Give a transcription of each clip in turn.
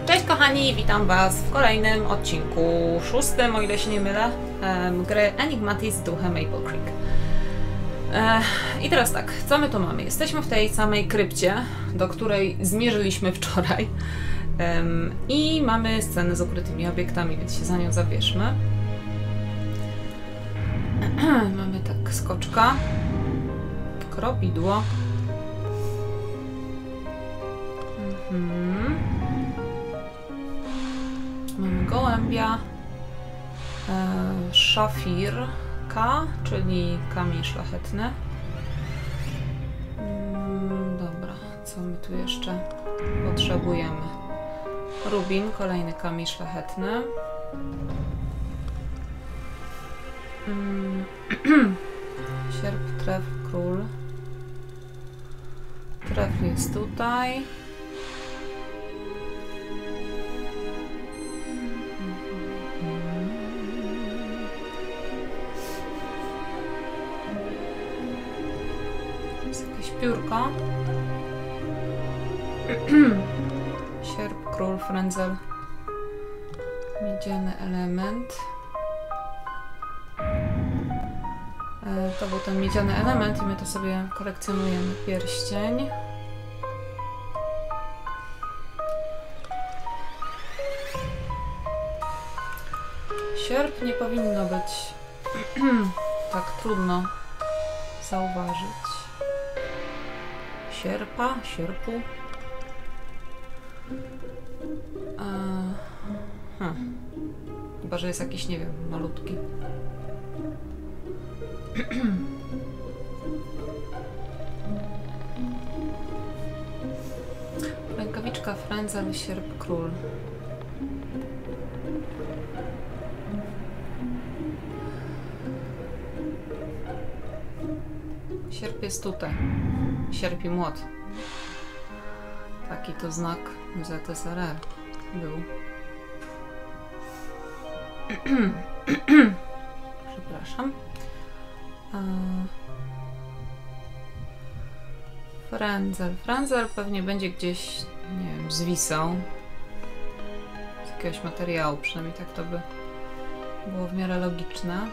Cześć kochani, witam was w kolejnym odcinku, szóstym, o ile się nie mylę, gry Enigmatis Duchy Maple Creek. I teraz tak, co my tu mamy? Jesteśmy w tej samej krypcie, do której zmierzyliśmy wczoraj i mamy scenę z ukrytymi obiektami, więc się za nią zabierzmy. Mamy tak skoczka, kropidło. Mamy gołębia, szafirka, czyli kamień szlachetny. Dobra, co my tu jeszcze potrzebujemy? Rubin, kolejny kamień szlachetny. Sierp, tref, król. Tref jest tutaj. Piórko. Sierp, król, frędzel. Miedziany element. To był ten miedziany element i my to sobie kolekcjonujemy. Pierścień. Sierp nie powinno być tak trudno zauważyć. Sierpa, sierpu. Chyba, że jest jakiś, nie wiem, malutki. Rękawiczka, frędzel, sierp, król. Sierp jest tutaj. Sierp i młot. Taki to znak ZSRR był. Przepraszam. Frędzel. Frędzel pewnie będzie gdzieś, nie wiem, zwisał. Z jakiegoś materiału, przynajmniej tak to by było w miarę logiczne.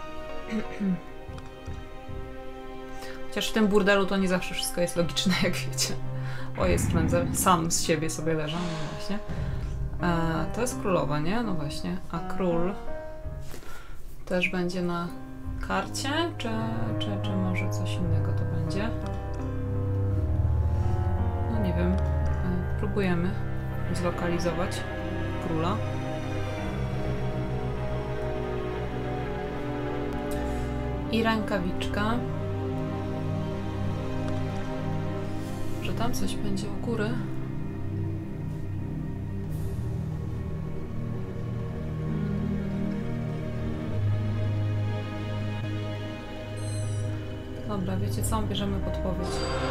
Chociaż w tym burdelu to nie zawsze wszystko jest logiczne, jak wiecie. O, jest frędzel. Sam z siebie sobie leżał, no właśnie. To jest królowa, nie? No właśnie. A król też będzie na karcie? Czy może coś innego to będzie? No nie wiem. Próbujemy zlokalizować króla. I rękawiczka. Że tam coś będzie u góry. Dobra, wiecie co? Bierzemy podpowiedź.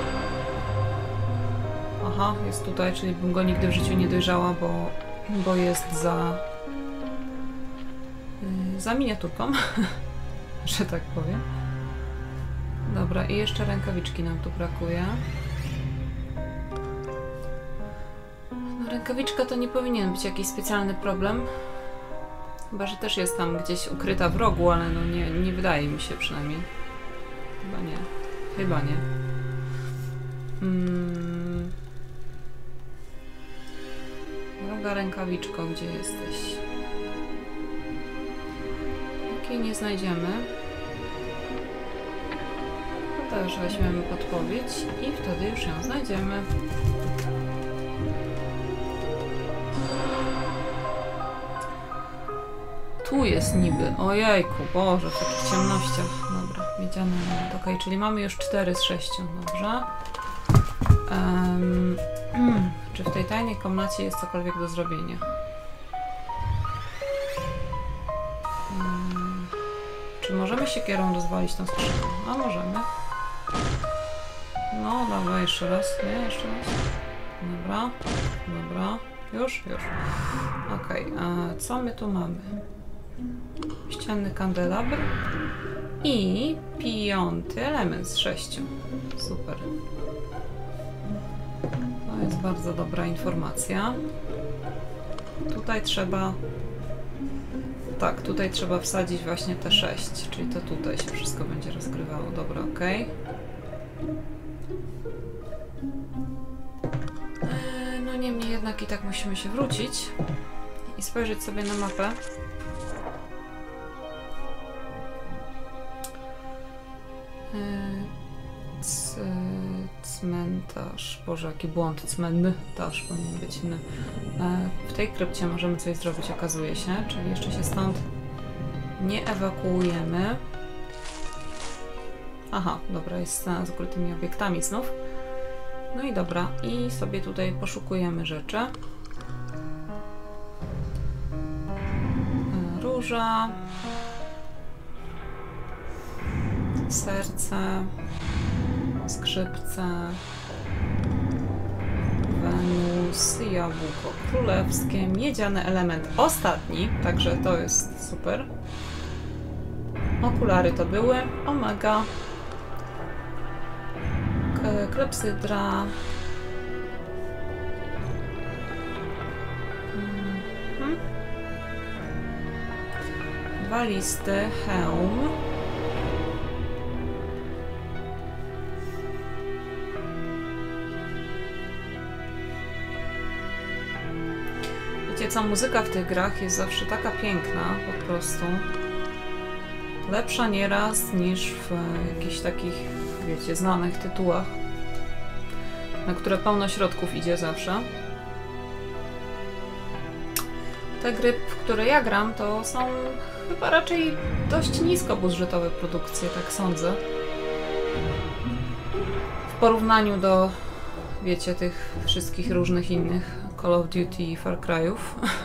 Aha, jest tutaj, czyli bym go nigdy w życiu nie dojrzała, bo jest za miniaturką, że tak powiem. Dobra, i jeszcze rękawiczki nam tu brakuje. Rękawiczka to nie powinien być jakiś specjalny problem. Chyba, że też jest tam gdzieś ukryta w rogu, ale no nie wydaje mi się przynajmniej. Chyba nie. Chyba nie. Droga rękawiczko, gdzie jesteś? Jakiej nie znajdziemy. To też weźmiemy podpowiedź i wtedy już ją znajdziemy. Tu jest niby. Ojejku, Boże, w takich ciemnościach. Dobra, miedziany element. Okej, czyli mamy już 4 z 6. Dobrze. Czy w tej tajnej komnacie jest cokolwiek do zrobienia? Czy możemy siekierą rozwalić tą skrzynkę? A możemy. No, dobra, jeszcze raz. Nie, jeszcze raz. Dobra, dobra. Już? Już. Okej, a co my tu mamy? Ścienny kandelabr i 5. element z 6. Super. To jest bardzo dobra informacja. Tutaj trzeba... Tak, tutaj trzeba wsadzić właśnie te 6, czyli to tutaj się wszystko będzie rozgrywało. Dobra, okej. No niemniej jednak i tak musimy się wrócić i spojrzeć sobie na mapę. Cmentarz. Boże, jaki błąd. Cmentarz powinien być inny. W tej krypcie możemy coś zrobić, okazuje się. Czyli jeszcze się stąd nie ewakuujemy. Aha, dobra, jest scena z ukrytymi obiektami znów. No i dobra, i sobie tutaj poszukujemy rzeczy. Róża. Serce. Skrzypce. Wenus. Jabłko królewskie. Miedziany element ostatni, także to jest super. Okulary to były. Omega. Klepsydra. Dwa listy. Hełm. Wiecie co, muzyka w tych grach jest zawsze taka piękna, po prostu. Lepsza nieraz niż w jakichś takich, wiecie, znanych tytułach, na które pełno środków idzie zawsze. Te gry, w które ja gram, to są chyba raczej dość niskobudżetowe produkcje, tak sądzę. W porównaniu do, wiecie, tych wszystkich różnych innych Call of Duty i Far Cry'ów,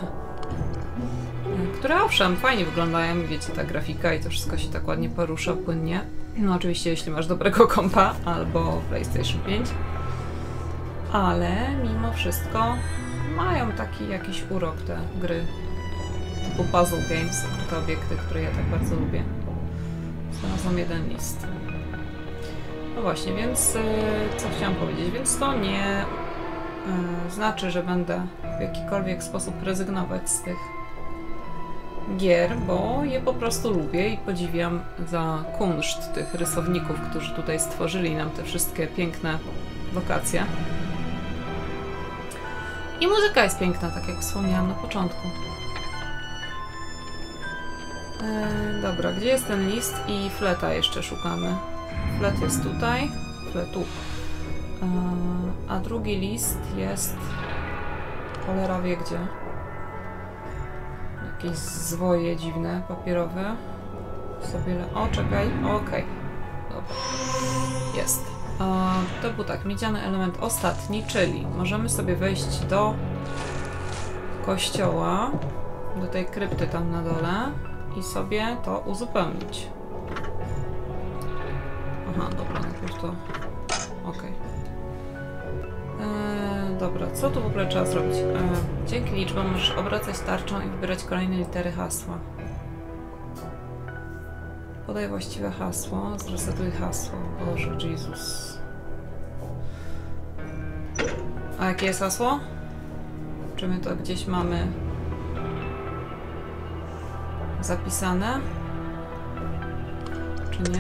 które owszem, fajnie wyglądają, wiecie, ta grafika i to wszystko się tak ładnie porusza, płynnie. No oczywiście, jeśli masz dobrego kompa albo PlayStation 5. Ale mimo wszystko mają taki jakiś urok te gry typu Puzzle Games, te obiekty, które ja tak bardzo lubię. Znalazłam jeden list. No właśnie, więc co chciałam powiedzieć? Więc to nie znaczy, że będę w jakikolwiek sposób rezygnować z tych gier, bo je po prostu lubię i podziwiam za kunszt tych rysowników, którzy tutaj stworzyli nam te wszystkie piękne lokacje. I muzyka jest piękna, tak jak wspomniałam na początku. Dobra, gdzie jest ten list? I fleta jeszcze szukamy. Flet jest tutaj. Fletu. A drugi list jest... Cholera wie gdzie. Jakieś zwoje dziwne, papierowe. O, czekaj. Okej. Dobra. Jest. To był tak, miedziany element ostatni, czyli możemy sobie wejść do kościoła, do tej krypty tam na dole i sobie to uzupełnić. Aha, dobra, najpierw to... Okej. Dobra, co tu w ogóle trzeba zrobić? Dzięki liczbom możesz obracać tarczą i wybierać kolejne litery hasła. Podaj właściwe hasło, zresetuj hasło. Boże, Jezus. A jakie jest hasło? Czy my to gdzieś mamy zapisane? Czy nie?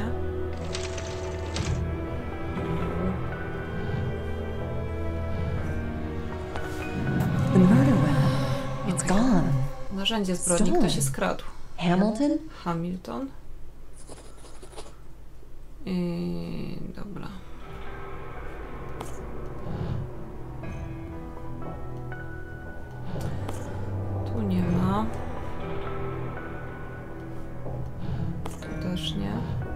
The murder weapon. It's gone. Narzędzie zbrodni. Ktoś się skradł. Hamilton? Hamilton. Dobra. Tu nie ma. Tu też nie.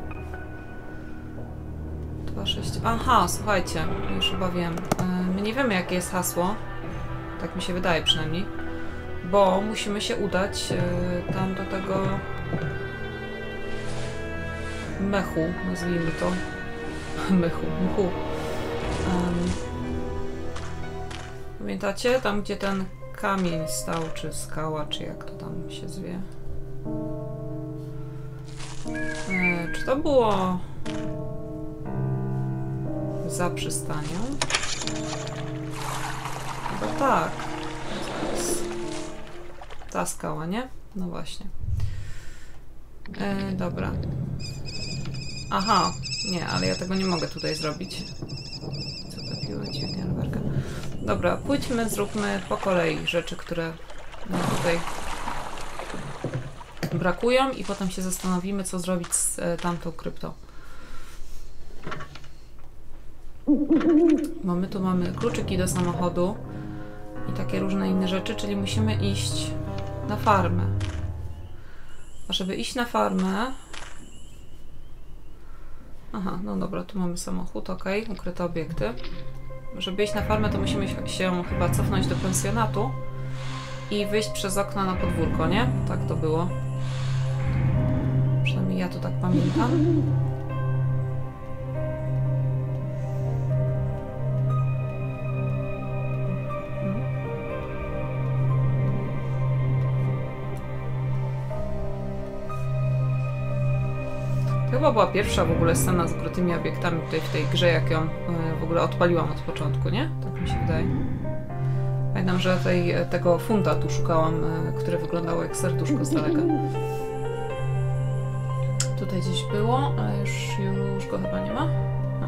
2-6. Aha, słuchajcie, już chyba wiem. My nie wiemy, jakie jest hasło. Tak mi się wydaje przynajmniej. Bo musimy się udać tam do tego mechu, nazwijmy to. Mchu. Pamiętacie? Tam, gdzie ten kamień stał, czy skała, czy jak to tam się zwie. Czy to było za przystanią? Chyba tak. Zaraz. Ta skała, nie? No właśnie. Dobra. Aha, nie, ale ja tego nie mogę tutaj zrobić. Co to piło? Dziwnie, rowerka. Dobra, pójdźmy, zróbmy po kolei rzeczy, które nam tutaj brakują i potem się zastanowimy, co zrobić z tamtą kryptą. Bo my tu mamy kluczyki do samochodu i takie różne inne rzeczy, czyli musimy iść na farmę. A żeby iść na farmę... Aha, no dobra, tu mamy samochód, ok, ukryte obiekty. Żeby iść na farmę, to musimy się chyba cofnąć do pensjonatu i wyjść przez okno na podwórko, nie? Tak to było. Przynajmniej ja to tak pamiętam. To chyba była pierwsza w ogóle scena z ukrytymi obiektami tutaj w tej grze, jak ją w ogóle odpaliłam od początku, nie? Tak mi się wydaje. Pamiętam, że tego funta tu szukałam, które wyglądało jak serduszko z daleka. Tutaj gdzieś było, ale już go chyba nie ma. No.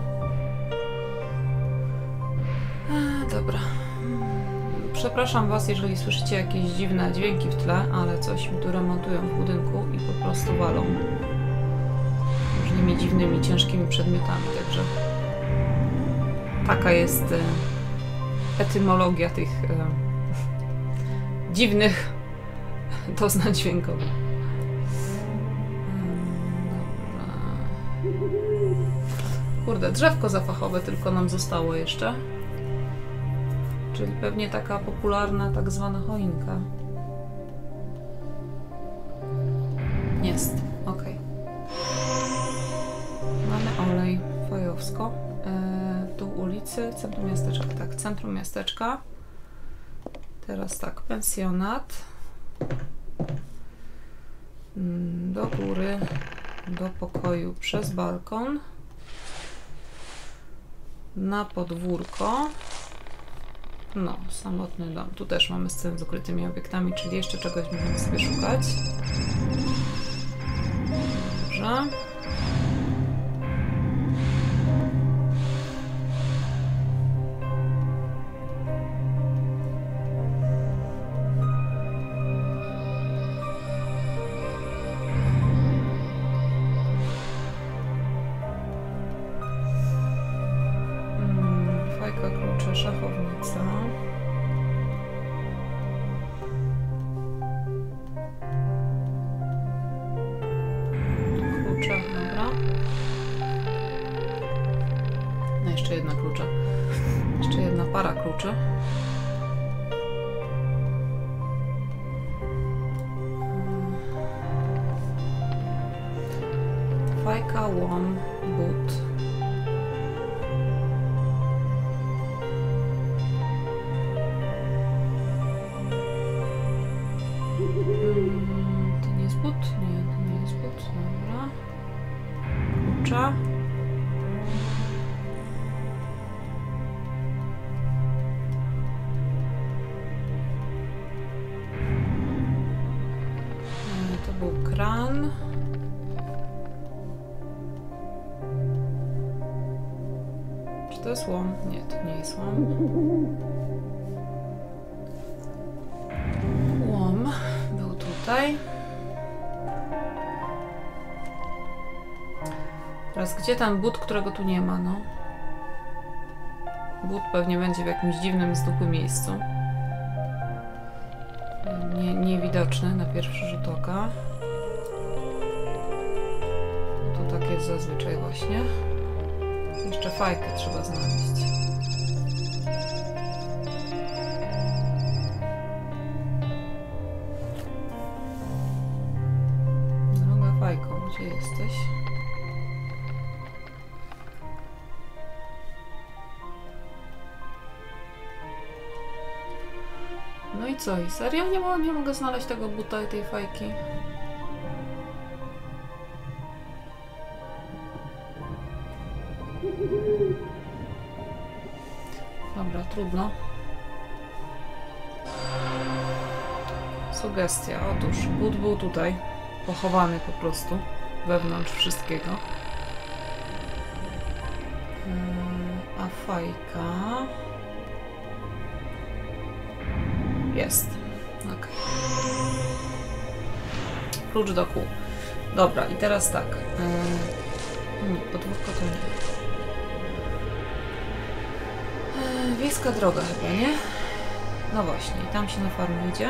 Dobra. Przepraszam Was, jeżeli słyszycie jakieś dziwne dźwięki w tle, ale coś mi tu remontują w budynku i po prostu walą różnymi dziwnymi, ciężkimi przedmiotami, także taka jest etymologia tych dziwnych doznań dźwiękowych. Dobra. Kurde, drzewko zapachowe tylko nam zostało jeszcze. Czyli pewnie taka popularna tak zwana choinka. Jest, ok. Mamy olej fajowsko. Tu ulicy, centrum miasteczka. Tak, centrum miasteczka. Teraz tak, pensjonat. Do góry, do pokoju przez balkon. Na podwórko. No, samotny dom. Tu też mamy scenę z ukrytymi obiektami, czyli jeszcze czegoś będziemy sobie szukać. Dobrze. Fajka, klucze, szachownica. Klucze, dobra. No jeszcze jedna klucza. Jeszcze jedna para kluczy. Fajka, łom, but. To nie jest but? Nie, to nie jest but. Dobra. Klucza. To był kran. Czy to jest łom? Nie, to nie jest łom. Łom był tutaj. Teraz gdzie ten but, którego tu nie ma, no? But pewnie będzie w jakimś dziwnym, zdupłym miejscu. Niewidoczny na pierwszy rzut oka. Tu tak jest zazwyczaj właśnie. Jeszcze fajkę trzeba znaleźć. Droga fajko, gdzie jesteś? No i co? I serio? Nie mogę znaleźć tego buta i tej fajki. Dobra, trudno. Sugestia. Otóż but był tutaj. Pochowany po prostu. Wewnątrz wszystkiego. A fajka... Jest. Ok. Klucz do kół. Dobra, i teraz tak. Nie, podwórko to nie. Wiejska droga chyba, nie? No właśnie, i tam się na farmę idzie.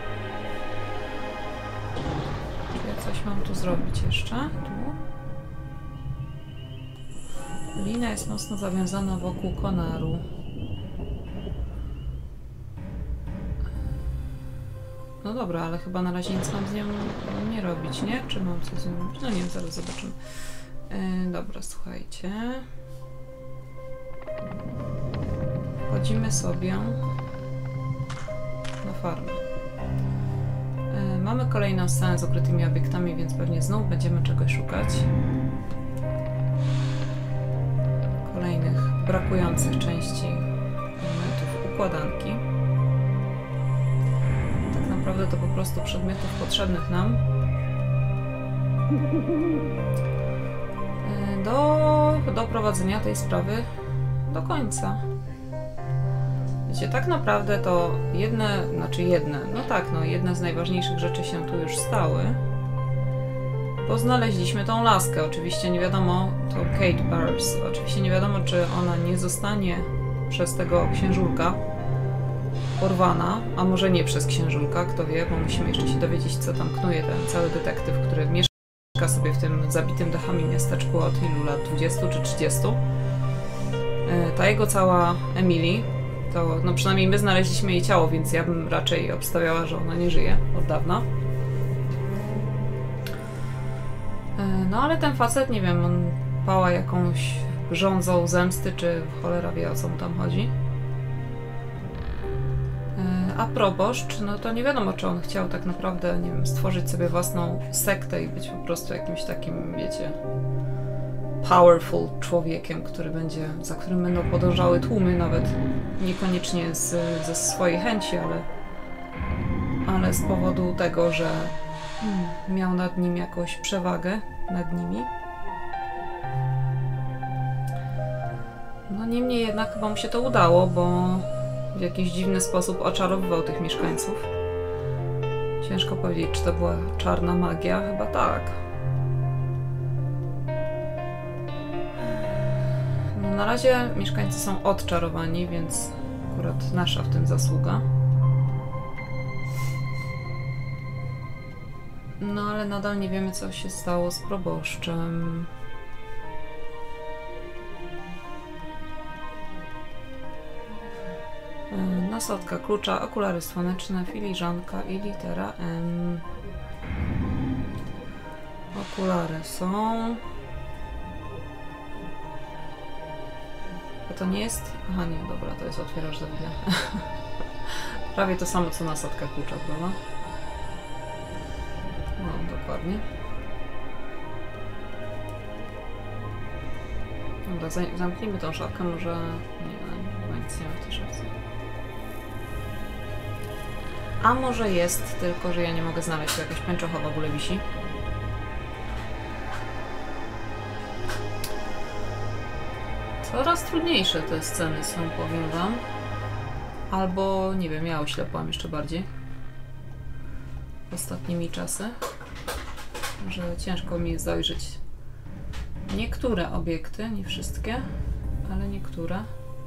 Czy ja coś mam tu zrobić jeszcze? Tu. Lina jest mocno zawiązana wokół konaru. No dobra, ale chyba na razie nic mam z nią nie robić, nie? Czy mam coś z nią robić? No nie wiem, zaraz zobaczymy. Dobra, słuchajcie. Wchodzimy sobie na farmę. Mamy kolejną scenę z ukrytymi obiektami, więc pewnie znów będziemy czegoś szukać. Kolejnych brakujących części elementów układanki. Tak naprawdę to po prostu przedmiotów potrzebnych nam do prowadzenia tej sprawy do końca. Wiecie, tak naprawdę to jedne z najważniejszych rzeczy się tu już stały, bo znaleźliśmy tą laskę. Oczywiście nie wiadomo, to Kate Bars, oczywiście nie wiadomo, czy ona nie zostanie przez tego księżulka porwana, a może nie przez księżulka, kto wie, bo musimy jeszcze się dowiedzieć, co tam knuje ten cały detektyw, który mieszka sobie w tym zabitym dachami miasteczku od ilu lat? 20 czy 30? Ta jego cała Emily, to no przynajmniej my znaleźliśmy jej ciało, więc ja bym raczej obstawiała, że ona nie żyje od dawna. No ale ten facet, nie wiem, on pała jakąś żądzą zemsty, czy cholera wie, o co mu tam chodzi. A proboszcz, no to nie wiadomo, czy on chciał tak naprawdę, nie wiem, stworzyć sobie własną sektę i być po prostu jakimś takim, wiecie, powerful człowiekiem, za którym będą podążały tłumy, nawet niekoniecznie ze swojej chęci, ale z powodu tego, że miał nad nim jakąś przewagę nad nimi. No niemniej jednak chyba mu się to udało, bo w jakiś dziwny sposób oczarowywał tych mieszkańców. Ciężko powiedzieć, czy to była czarna magia? Chyba tak. No, na razie mieszkańcy są odczarowani, więc akurat nasza w tym zasługa. No ale nadal nie wiemy, co się stało z proboszczem. Nasadka klucza, okulary słoneczne, filiżanka i litera M. Okulary są. A to nie jest... Aha, nie, dobra, to jest otwierasz do wideo. Prawie to samo, co nasadka klucza, prawda? No, dokładnie. Dobra, zamknijmy tą szafkę, może... Nie, nic nie ma w tej szafce. A może jest, tylko że ja nie mogę znaleźć, jakaś pęczocha w ogóle wisi. Coraz trudniejsze te sceny są, powiem wam. Albo, nie wiem, ja oślepłam jeszcze bardziej. Ostatnimi czasy. Że ciężko mi jest dojrzeć niektóre obiekty, nie wszystkie, ale niektóre.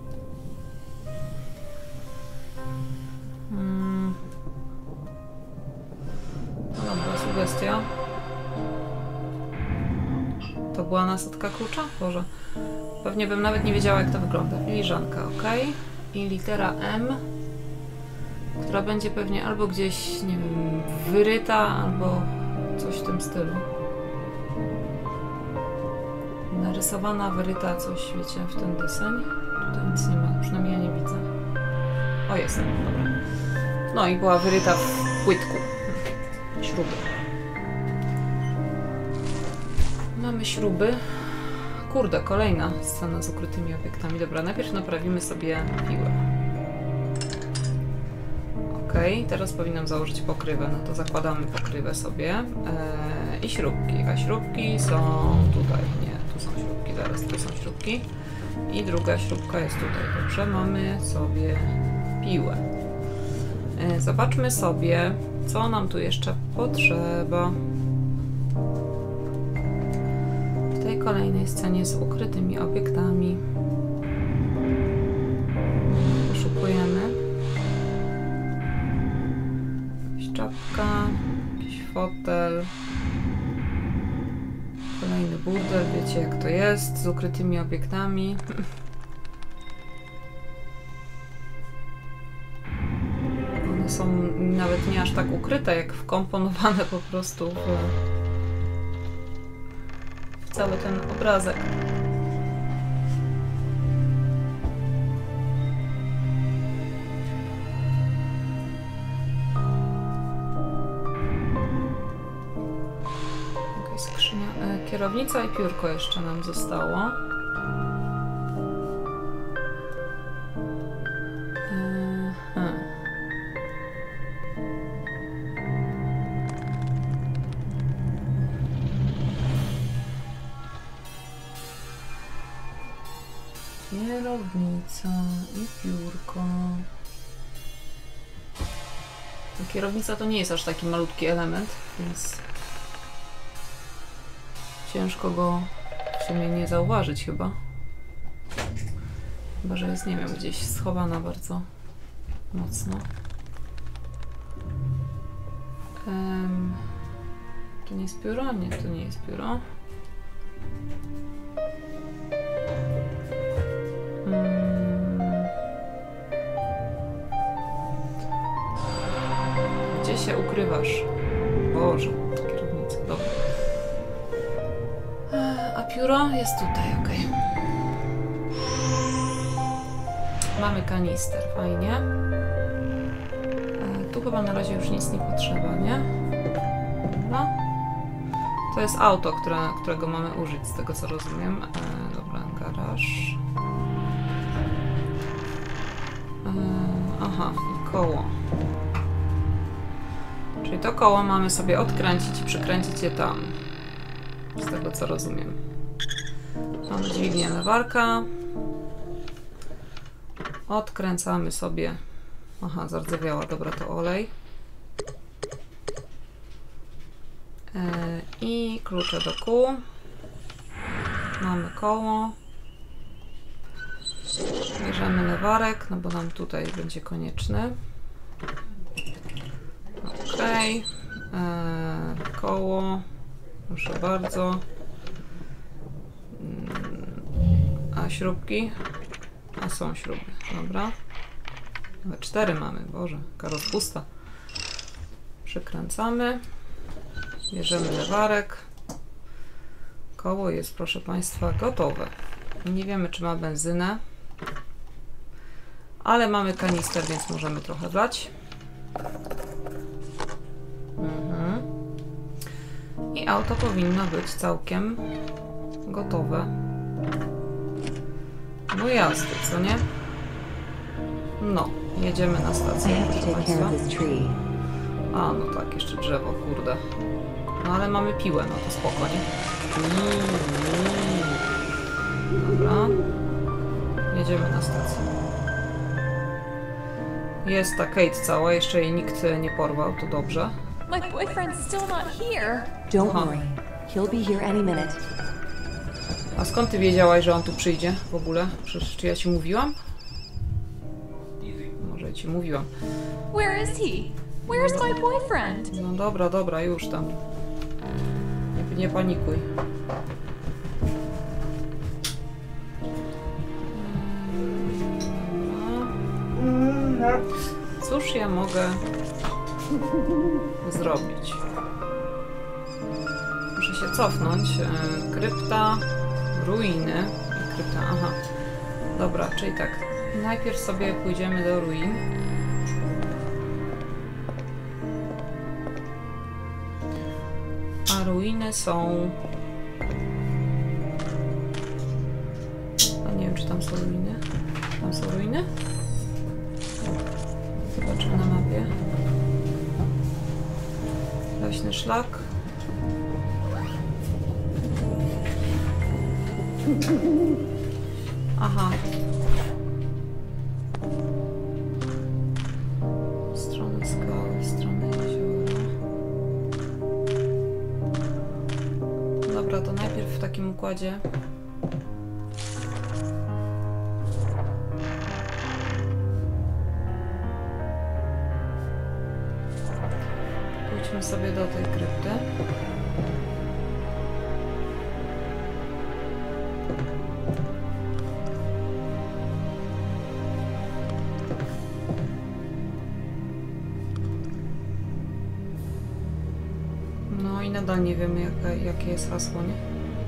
No dobra, sugestia. To była nasadka klucza? Boże. Pewnie bym nawet nie wiedziała, jak to wygląda. Filiżanka, ok. I litera M, która będzie pewnie albo gdzieś, nie wiem, wyryta, albo coś w tym stylu. Narysowana, wyryta, coś, wiecie, w ten deseń. Tutaj nic nie ma, przynajmniej ja nie widzę. O, jest, dobra. No i była wyryta w płytku. Śruby. Mamy śruby. Kurde, kolejna scena z ukrytymi obiektami. Dobra, najpierw naprawimy sobie piłę. Ok, teraz powinnam założyć pokrywę. No to zakładamy pokrywę sobie. I śrubki. A śrubki są tutaj. Nie, tu są śrubki, zaraz tu są śrubki. I druga śrubka jest tutaj. Dobrze, mamy sobie piłę. Zobaczmy sobie, co nam tu jeszcze potrzeba. W tej kolejnej scenie z ukrytymi obiektami. Poszukujemy. Jakaś czapka, jakiś fotel. Kolejny burdel, wiecie jak to jest, z ukrytymi obiektami. One są nawet nie aż tak ukryte, jak wkomponowane po prostu w cały ten obrazek. Skrzynia, kierownica i piórko jeszcze nam zostało. Kierownica i piórko. Kierownica to nie jest aż taki malutki element, więc ciężko go w sumie nie zauważyć chyba. Chyba, że jest, nie wiem, gdzieś schowana bardzo mocno. To nie jest pióro? Nie, to nie jest pióro. Gdzie się ukrywasz? Boże, kierownica, dobra. A pióro jest tutaj, ok. Mamy kanister, fajnie. Tu chyba na razie już nic nie potrzeba, nie? Dobra. To jest auto, którego mamy użyć, z tego co rozumiem. Dobra, garaż. Aha, i koło. Czyli to koło mamy sobie odkręcić i przykręcić je tam. Z tego co rozumiem. Mamy dźwignię lewarka. Odkręcamy sobie. Aha, zardzewiała, dobra, to olej. I klucze do kół. Mamy koło. Bierzemy lewarek, no bo nam tutaj będzie konieczny. Ok. Koło. Proszę bardzo. A śrubki? A są śruby, dobra. Nawet 4 mamy, Boże, jaka rozpusta. Przykręcamy. Bierzemy lewarek. Koło jest, proszę Państwa, gotowe. Nie wiemy, czy ma benzynę. Ale mamy kanister, więc możemy trochę wlać. I auto powinno być całkiem gotowe do jazdy, co nie? No, jedziemy na stację. A, no tak, jeszcze drzewo, kurde. No ale mamy piłę, no to spoko, nie? Dobra. Jedziemy na stację. Jest ta Kate cała, jeszcze jej nikt nie porwał, to dobrze. My boyfriend's still not here. Don't worry. He'll be here any minute. A skąd ty wiedziałaś, że on tu przyjdzie w ogóle? Przecież czy ja ci mówiłam? Może ci mówiłam. Where is he? Where's my boyfriend? No dobra, dobra, już tam. Nie panikuj. Cóż ja mogę zrobić? Muszę się cofnąć. Krypta, ruiny. Krypta, aha. Dobra, czyli tak. Najpierw sobie pójdziemy do ruin. A ruiny są... A nie wiem, czy tam są ruiny. Tam są ruiny? Zobaczymy na mapie. Leśny szlak. Aha. Strony skały, strony jeziora. Dobra, to najpierw w takim układzie. Pójdźmy sobie do tej krypty. No i nadal nie wiemy, jakie jest hasło, nie?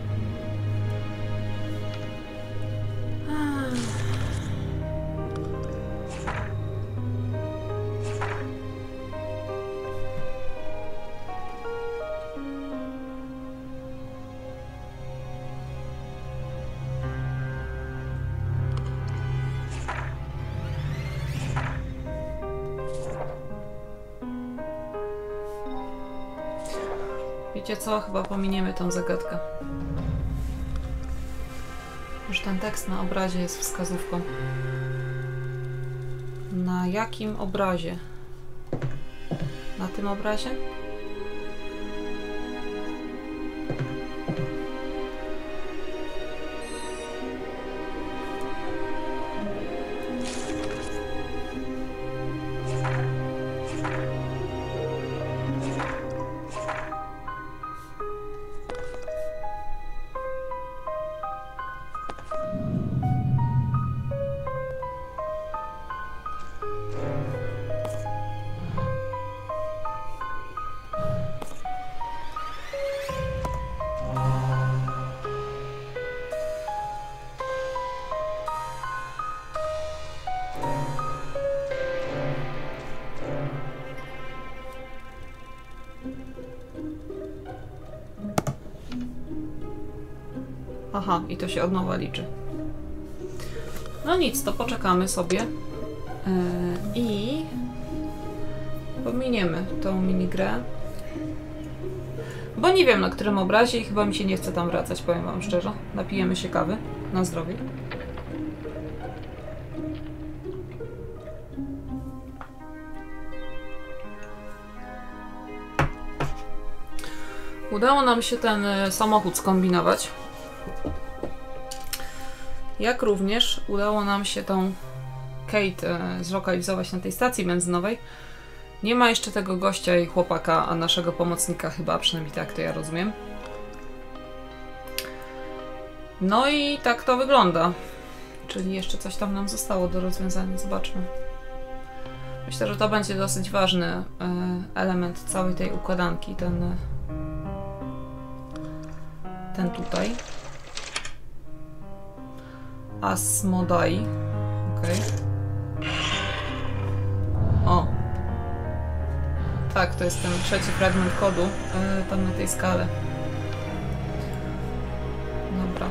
Wiecie co? Chyba pominiemy tą zagadkę. Już ten tekst na obrazie jest wskazówką. Na jakim obrazie? Na tym obrazie? Aha, i to się od nowa liczy. No nic, to poczekamy sobie i pominiemy tą minigrę. Bo nie wiem, na którym obrazie i chyba mi się nie chce tam wracać, powiem wam szczerze. Napijemy się kawy. Na zdrowie. Udało nam się ten samochód skombinować. Jak również udało nam się tą Kate zlokalizować na tej stacji benzynowej. Nie ma jeszcze tego gościa i chłopaka, a naszego pomocnika chyba, przynajmniej tak to ja rozumiem. No i tak to wygląda. Czyli jeszcze coś tam nam zostało do rozwiązania. Zobaczmy. Myślę, że to będzie dosyć ważny element całej tej układanki. Ten tutaj. Asmodai. Okej. O! Tak, to jest ten trzeci fragment kodu tam na tej skale. Dobra.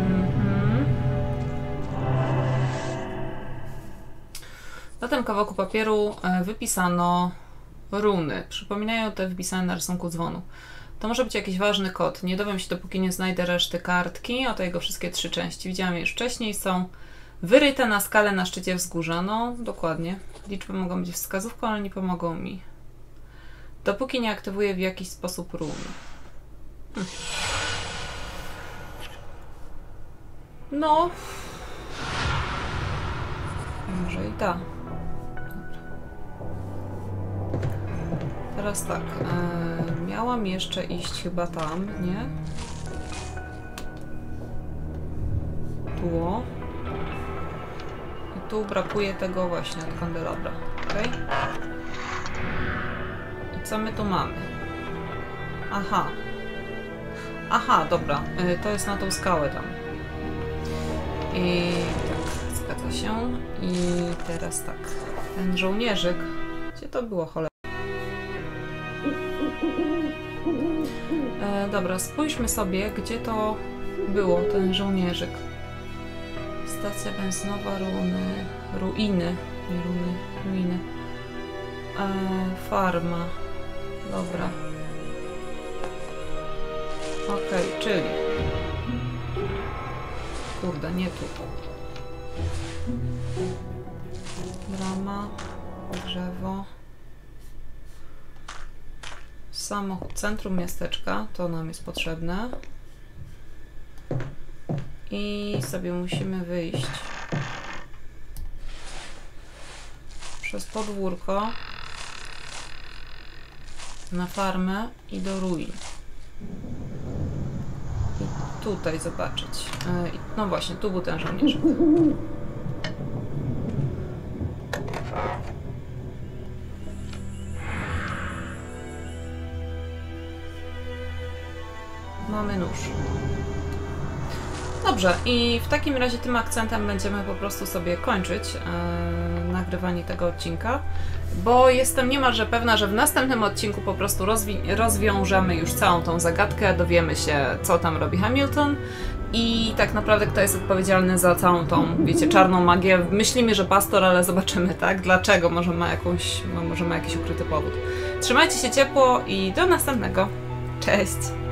Na tym kawałku papieru wypisano runy. Przypominają te wpisane na rysunku dzwonu. To może być jakiś ważny kod. Nie dowiem się, dopóki nie znajdę reszty kartki. Oto jego wszystkie 3 części. Widziałam je już wcześniej. Są wyryte na skale na szczycie wzgórza. No, dokładnie. Liczby mogą być wskazówką, ale nie pomogą mi. Dopóki nie aktywuję w jakiś sposób run. No. Może i tak. Teraz tak. Miałam jeszcze iść chyba tam, nie? Tu. I tu brakuje tego właśnie od kandelabra. Ok? I co my tu mamy? Aha. Aha, dobra. To jest na tą skałę tam. I tak, zgadza się. I teraz tak. Ten żołnierzyk. Gdzie to było, cholera? Dobra, spójrzmy sobie, gdzie to było, ten żołnierzyk. Stacja benzynowa, ruiny. Nie ruiny, ruiny. Farma. Dobra. Okej, czyli... Kurde, nie tu. Brama, drzewo. Samochód, centrum miasteczka, to nam jest potrzebne. I sobie musimy wyjść przez podwórko na farmę i do ruin. I tutaj zobaczyć. No właśnie, tu był ten żołnierz. Mamy nóż. Dobrze, i w takim razie tym akcentem będziemy po prostu sobie kończyć nagrywanie tego odcinka, bo jestem niemalże pewna, że w następnym odcinku po prostu rozwiążemy już całą tą zagadkę, dowiemy się, co tam robi Hamilton i tak naprawdę kto jest odpowiedzialny za całą tą, wiecie, czarną magię. Myślimy, że pastor, ale zobaczymy, tak? Dlaczego? Może ma jakiś ukryty powód. Trzymajcie się ciepło i do następnego. Cześć!